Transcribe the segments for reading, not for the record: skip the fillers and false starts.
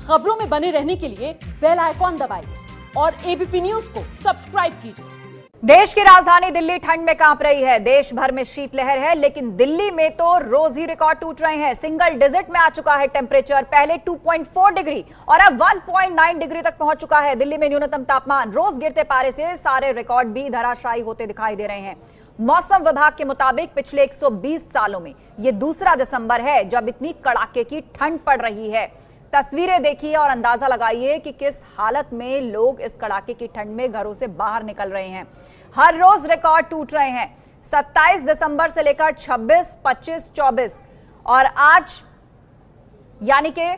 खबरों में बने रहने के लिए बेल आइकॉन दबाइए और एबीपी न्यूज को सब्सक्राइब कीजिए। देश की राजधानी दिल्ली ठंड में कांप रही है। देश भर में शीतलहर है, लेकिन दिल्ली में तो रोज ही रिकॉर्ड टूट रहे हैं। सिंगल डिजिट में आ चुका है टेम्परेचर। पहले 2.4 डिग्री और अब 1.9 डिग्री तक पहुंच चुका है। दिल्ली में न्यूनतम तापमान रोज गिरते पारे से सारे रिकॉर्ड भी धराशायी होते दिखाई दे रहे हैं। मौसम विभाग के मुताबिक पिछले 120 सालों में ये दूसरा दिसंबर है जब इतनी कड़ाके की ठंड पड़ रही है। तस्वीरें देखिए और अंदाजा लगाइए कि किस हालत में लोग इस कड़ाके की ठंड में घरों से बाहर निकल रहे हैं। हर रोज रिकॉर्ड टूट रहे हैं। 27 दिसंबर से लेकर 26, 25, 24 और आज यानी कि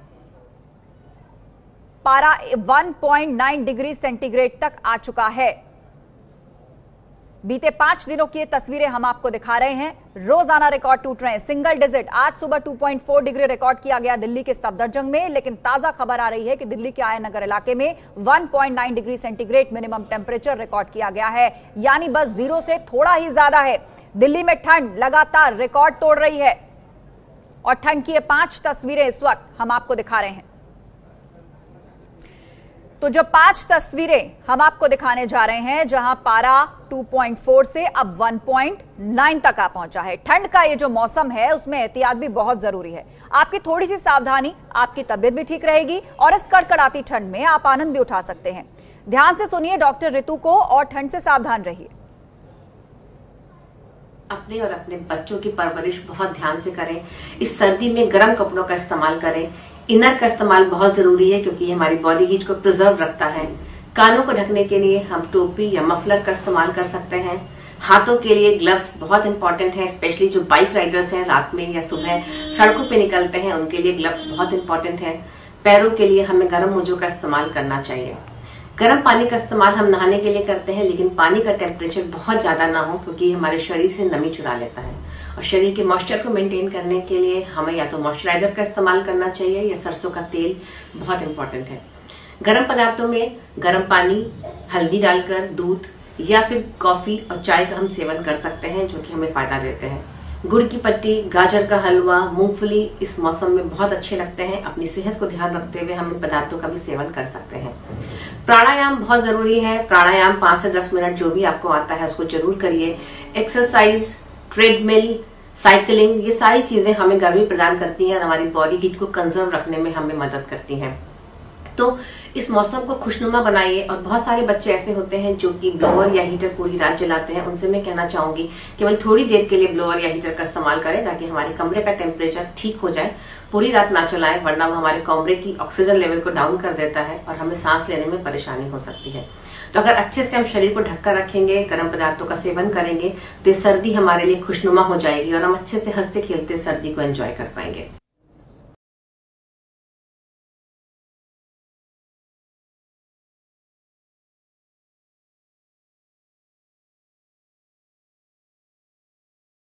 पारा 1.9 डिग्री सेंटीग्रेड तक आ चुका है। बीते 5 दिनों की ये तस्वीरें हम आपको दिखा रहे हैं। रोजाना रिकॉर्ड टूट रहे हैं। सिंगल डिजिट आज सुबह 2.4 डिग्री रिकॉर्ड किया गया दिल्ली के सफदरजंग में, लेकिन ताजा खबर आ रही है कि दिल्ली के आया नगर इलाके में 1.9 degree centigrade minimum temperature record किया गया है, यानी बस जीरो से थोड़ा ही ज्यादा है। दिल्ली में ठंड लगातार रिकॉर्ड तोड़ रही है और ठंड की ये 5 तस्वीरें इस वक्त हम आपको दिखा रहे हैं। तो जो 5 तस्वीरें हम आपको दिखाने जा रहे हैं, जहां पारा 2.4 से अब 1.9 तक आ पहुंचा है। ठंड का ये जो मौसम है उसमें एहतियात भी बहुत जरूरी है। आपकी थोड़ी सी सावधानी, आपकी तबीयत भी ठीक रहेगी और इस कड़कड़ाती ठंड में आप आनंद भी उठा सकते हैं। ध्यान से सुनिए डॉक्टर ऋतु को और ठंड से सावधान रहिए। अपने और अपने बच्चों की परवरिश बहुत ध्यान से करें। इस सर्दी में गर्म कपड़ों का इस्तेमाल करें। इनर का इस्तेमाल बहुत जरूरी है क्योंकि ये हमारी बॉडी हीट को प्रिजर्व रखता है। कानों को ढकने के लिए हम टोपी या मफलर का इस्तेमाल कर सकते हैं। हाथों के लिए ग्लव्स बहुत इंपॉर्टेंट है, स्पेशली जो बाइक राइडर्स हैं, रात में या सुबह सड़कों पे निकलते हैं, उनके लिए ग्लव्स बहुत इंपॉर्टेंट है। पैरों के लिए हमें गर्म मोजों का इस्तेमाल करना चाहिए। गर्म पानी का इस्तेमाल हम नहाने के लिए करते हैं, लेकिन पानी का टेम्परेचर बहुत ज्यादा ना हो क्योंकि हमारे शरीर से नमी चुरा लेता है। और शरीर के मॉइस्चर को मेंटेन करने के लिए हमें या तो मॉइस्चराइजर का इस्तेमाल करना चाहिए या सरसों का तेल बहुत इंपॉर्टेंट है। गर्म पदार्थों में गर्म पानी, हल्दी डालकर, दूध या फिर कॉफी और चाय का हम सेवन कर सकते हैं, जो कि हमें फायदा देते हैं। गुड़ की पट्टी, गाजर का हलवा, मूंगफली इस मौसम में बहुत अच्छे लगते हैं। अपनी सेहत को ध्यान रखते हुए हम इन पदार्थों का भी सेवन कर सकते हैं। प्राणायाम बहुत जरूरी है। प्राणायाम 5 से 10 मिनट जो भी आपको आता है उसको जरूर करिए। एक्सरसाइज, ट्रेडमिल, साइकिलिंग, ये सारी चीजें हमें गर्मी प्रदान करती हैं और हमारी बॉडी हीट को कंजर्व रखने में हमें मदद करती हैं। तो इस मौसम को खुशनुमा बनाइए। और बहुत सारे बच्चे ऐसे होते हैं जो कि ब्लोअर या हीटर पूरी रात जलाते हैं, उनसे मैं कहना चाहूंगी केवल थोड़ी देर के लिए ब्लोअर या हीटर का इस्तेमाल करें ताकि हमारे कमरे का टेम्परेचर ठीक हो जाए। पूरी रात ना चलाएं, वरना वो हमारे कमरे की ऑक्सीजन लेवल को डाउन कर देता है और हमें सांस लेने में परेशानी हो सकती है। तो अगर अच्छे से हम शरीर को ढककर रखेंगे, गर्म पदार्थों का सेवन करेंगे, तो ये सर्दी हमारे लिए खुशनुमा हो जाएगी और हम अच्छे से हंसते खेलते सर्दी को एंजॉय कर पाएंगे।